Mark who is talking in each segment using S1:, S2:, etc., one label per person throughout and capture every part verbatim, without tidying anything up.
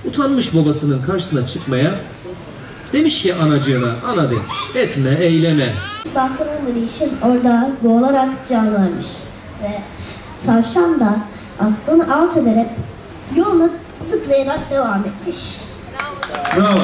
S1: utanmış babasının karşısına çıkmaya. Demiş ki anacığına, ana demiş, etme, eyleme.
S2: Bastırılmadığı için orada boğularak can vermiş. Ve tavşan da aslanı alt ederek yoluna zıplayarak devam etmiş.
S1: Bravo.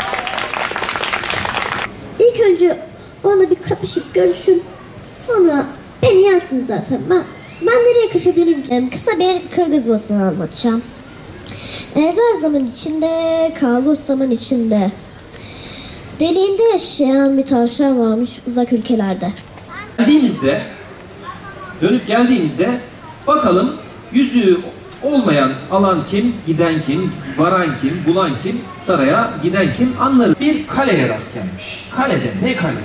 S2: İlk önce onunla bir kapışıp görüşün. Sonra beni yensin zaten. Ben, ben nereye kaçabilirim ki? Kısa bir kırgız masalını anlatacağım. Evvel zaman içinde, kalbur zaman içinde. Deliğinde yaşayan bir tavşan varmış uzak ülkelerde.
S1: Geldiğimizde, dönüp geldiğimizde bakalım yüzüğü olmayan alan kim, giden kim, varan kim, bulan kim, saraya giden kim anlarız. Bir kaleye rast gelmiş. Kalede ne kale?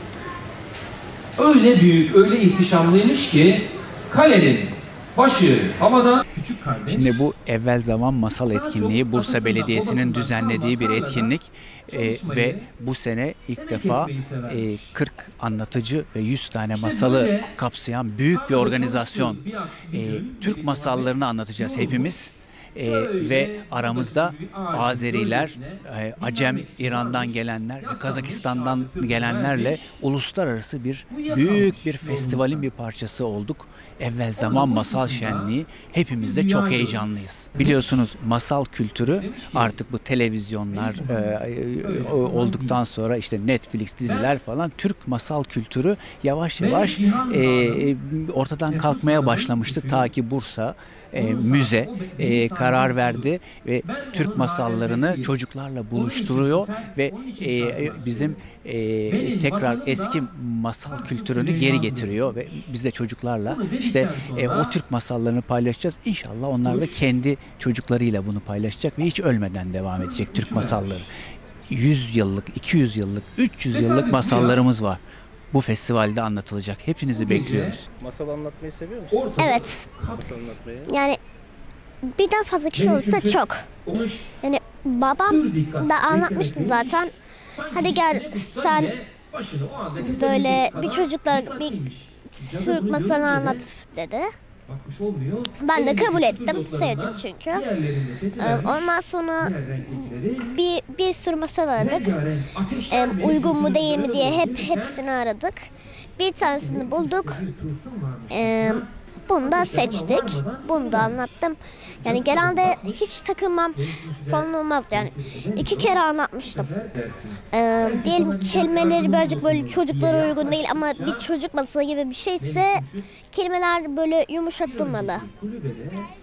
S1: Öyle büyük, öyle ihtişamlıymış ki kalenin başı havadan. Küçük kardeş.
S3: Şimdi bu evvel zaman masal etkinliği Bursa Belediyesi'nin düzenlediği bir etkinlik ee, ve bu sene ilk defa e, kırk anlatıcı ve yüz tane masalı kapsayan büyük bir organizasyon. Ee, Türk masallarını anlatacağız hepimiz. Ee, ve aramızda Azeriler, e, Acem, İran'dan gelenler ve Kazakistan'dan gelenlerle uluslararası bir büyük bir festivalin bir parçası olduk. Evvel zaman masal şenliği, hepimiz de çok heyecanlıyız. Biliyorsunuz masal kültürü artık bu televizyonlar e, olduktan sonra işte Netflix diziler falan, Türk masal kültürü yavaş yavaş e, ortadan kalkmaya başlamıştı ta ki Bursa E, müze e, karar verdi ve Türk masallarını çocuklarla buluşturuyor ve e, bizim e, tekrar eski masal kültürünü geri getiriyor ve biz de çocuklarla işte e, o Türk masallarını paylaşacağız. İnşallah onlar da kendi çocuklarıyla bunu paylaşacak ve hiç ölmeden devam edecek Türk masalları. yüz yıllık, iki yüz yıllık, üç yüz yıllık masallarımız var. Bu festivalde anlatılacak. Hepinizi bekliyoruz.
S4: Masal anlatmayı seviyor musun?
S2: Evet.
S4: Masal anlatmayı.
S2: Yani birden fazla kişi olursa çok. Yani babam da anlatmıştı zaten. Hadi gel sen böyle bir çocuklar bir Türk masalını anlat dedi. Ben de kabul ettim, sevdim çünkü. Ondan sonra bir bir sürü masal aradık. Uygun mu değil mi diye hep hepsini aradık. Bir tanesini bulduk. Bunu da seçtik. Bunu da anlattım. Yani genelde hiç takılmam falan olmaz yani. İki kere anlatmıştım. Ee, diyelim kelimeleri birazcık böyle çocuklara uygun değil ama bir çocuk masalı gibi bir şeyse kelimeler böyle yumuşatılmalı.